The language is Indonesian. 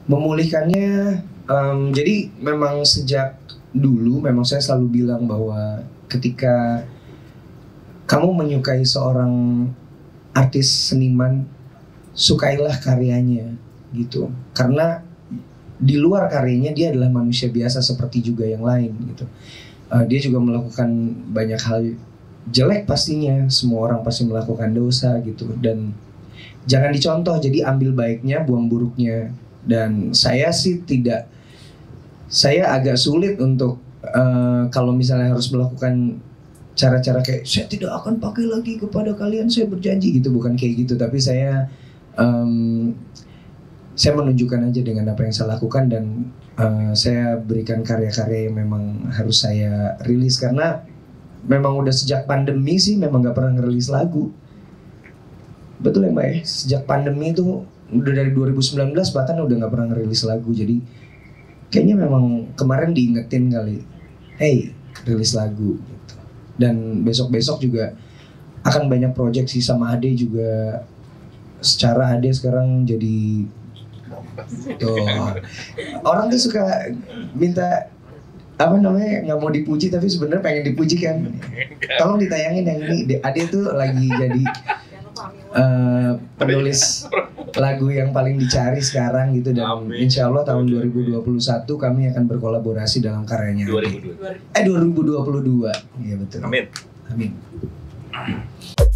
Memulihkannya, jadi memang sejak dulu memang saya selalu bilang bahwa ketika kamu menyukai seorang artis seniman, sukailah karyanya gitu. Karena di luar karyanya dia adalah manusia biasa seperti juga yang lain gitu. Dia juga melakukan banyak hal jelek pastinya, semua orang pasti melakukan dosa gitu, dan jangan dicontoh, jadi ambil baiknya, buang buruknya. Dan saya sih tidak, saya agak sulit untuk kalau misalnya harus melakukan cara-cara kayak saya tidak akan pakai lagi kepada kalian, saya berjanji gitu, bukan kayak gitu. Tapi saya menunjukkan aja dengan apa yang saya lakukan, dan saya berikan karya-karya yang memang harus saya rilis, karena memang udah sejak pandemi sih memang gak pernah ngerilis lagu. Betul ya Mbak ya? Sejak pandemi itu udah dari 2019 bahkan udah gak pernah ngerilis lagu. Jadi kayaknya memang kemarin diingetin kali, hey rilis lagu gitu. Dan besok-besok juga akan banyak project sih sama Ade juga. Secara Ade sekarang jadi tuh, orang tuh suka minta apa namanya, nggak mau dipuji tapi sebenarnya pengen dipuji kan. Tolong ditayangin yang ini, Ade tuh lagi jadi penulis lagu yang paling dicari sekarang gitu. Dan insya Allah tahun 2021 kami akan berkolaborasi dalam karyanya 2022. Iya betul. Amin. Amin.